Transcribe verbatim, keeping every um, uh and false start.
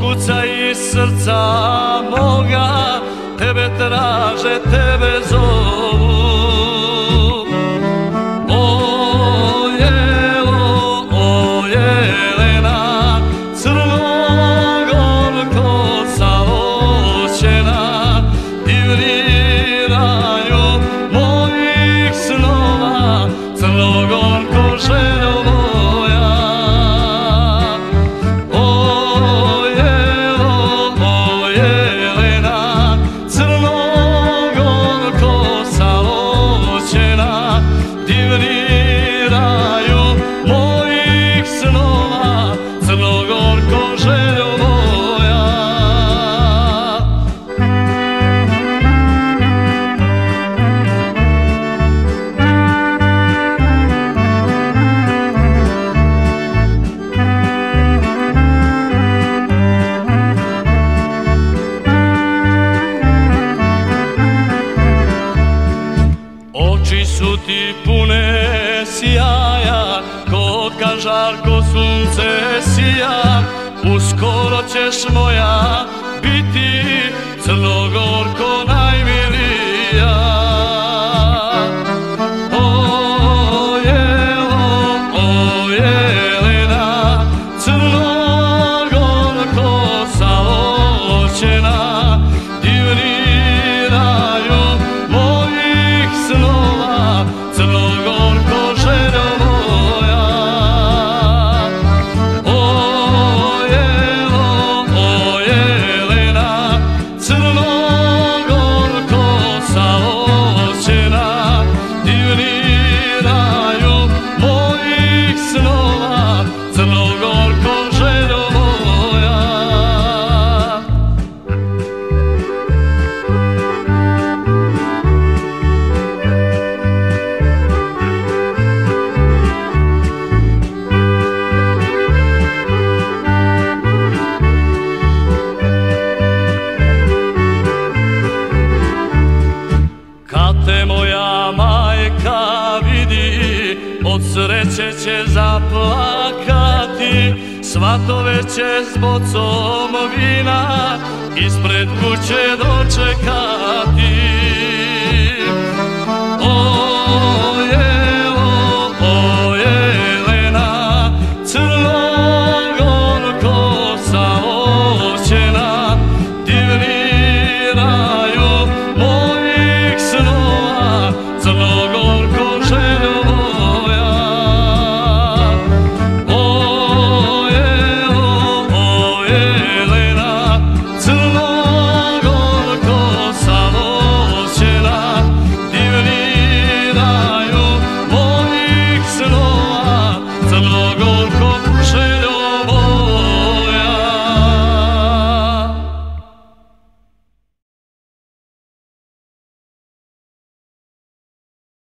kuca iz srca moga, tebe traže, tebe zovu. O Jelo, o Jelena, crnogorko saloćena, divni raju mojih snova, crnogorko ženo moja. Oči su ti pune sjaja, ko kažarko sunce sija, uskoro ćeš moja biti, crnogorko najmilija. O Jelo, o Jelena, crnogorko saloćena, divni raju mojih snova, crnogorko ženo moja. O Jelo, o Jelena, crnogorko saloćena, divni raju mojih snova, crnogorko ženo moja. Kad te moja majka vidi, od sreće će zaplakati, svatove će s bocom vina ispred kuće dočekati.